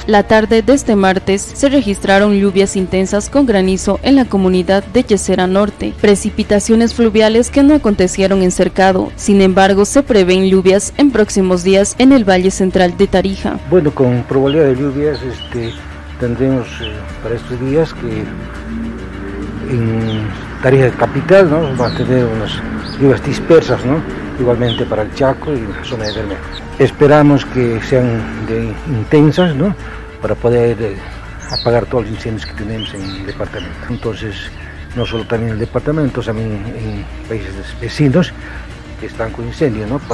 La tarde de este martes se registraron lluvias intensas con granizo en la comunidad de Yesera Norte, precipitaciones fluviales que no acontecieron en Cercado. Sin embargo, se prevén lluvias en próximos días en el Valle Central de Tarija. Bueno, con probabilidad de lluvias tendremos para estos días que en Tarija capital, ¿no?, va a tener unas lluvias dispersas, ¿no?, igualmente para el Chaco y la zona de Bermejo. Esperamos que sean intensas, ¿no?, para poder apagar todos los incendios que tenemos en el departamento. Entonces, no solo también en el departamento, también en países vecinos que están con incendios, ¿no?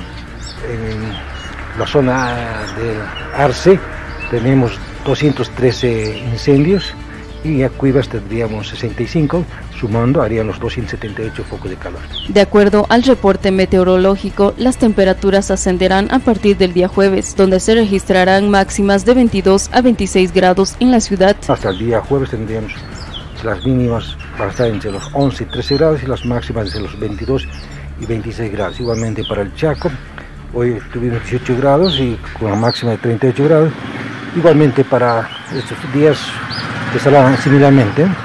En la zona del Arce tenemos 213 incendios y a Cuivas tendríamos 65, sumando harían los 278 focos de calor. De acuerdo al reporte meteorológico, las temperaturas ascenderán a partir del día jueves, donde se registrarán máximas de 22 a 26 grados en la ciudad. Hasta el día jueves tendríamos las mínimas para estar entre los 11 y 13 grados y las máximas entre los 22 y 26 grados. Igualmente para el Chaco, hoy tuvimos 18 grados y con una máxima de 38 grados. Igualmente para estos días que estarán similarmente.